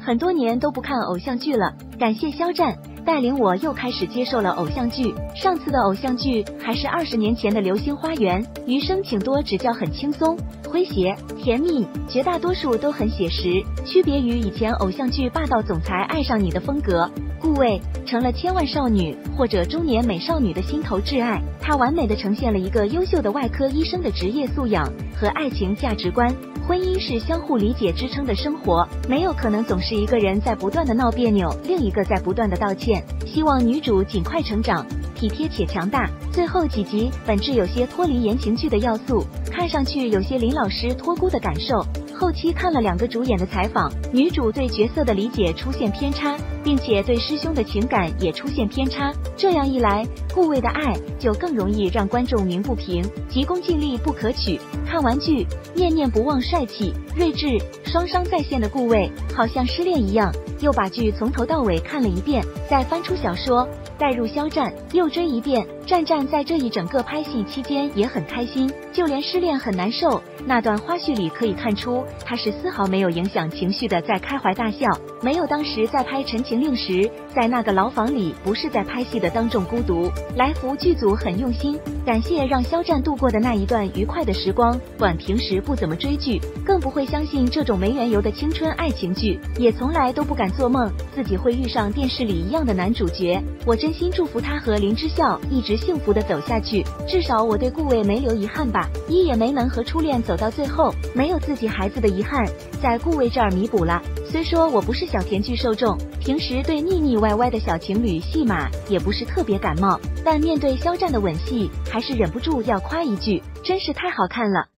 很多年都不看偶像剧了，感谢肖战带领我又开始接受了偶像剧。上次的偶像剧还是20年前的《流星花园》，余生请多指教，很轻松、诙谐、甜蜜，绝大多数都很写实，区别于以前偶像剧霸道总裁爱上你的风格。顾魏成了千万少女或者中年美少女的心头挚爱，她完美的呈现了一个优秀的外科医生的职业素养和爱情价值观。婚姻是相互理解支撑的生活，没有可能总是一个人在不断的闹别扭，另一个在不断的道歉。希望女主尽快成长，体贴且强大。最后几集本质有些脱离言情剧的要素，看上去有些林老师托孤的感受。后期看了2个主演的采访，女主对角色的理解出现偏差，并且对师兄的情感也出现偏差。这样一来，顾魏的爱就更容易让观众鸣不平，急功近利不可取。看完剧，念念不忘帅气、睿智、双商在线的顾魏，好像失恋一样，又把剧从头到尾看了一遍，再翻出小说，带入肖战，又追一遍。战战在这一整个拍戏期间也很开心，就连失恋很难受那段花絮里可以看出，他是丝毫没有影响情绪的在开怀大笑，没有当时在拍《陈情令》时在那个牢房里不是在拍戏的当众孤独。来福剧组很用心，感谢让肖战度过的那一段愉快的时光。管平时不怎么追剧，更不会相信这种没缘由的青春爱情剧，也从来都不敢做梦自己会遇上电视里一样的男主角。我真心祝福他和林之孝一直幸福的走下去，至少我对顾魏没留遗憾吧，一也没能和初恋走到最后，没有自己孩子的遗憾，在顾魏这儿弥补了。虽说我不是小甜剧受众，平时对腻腻歪歪的小情侣戏码也不是特别感冒，但面对肖战的吻戏，还是忍不住要夸一句，真是太好看了。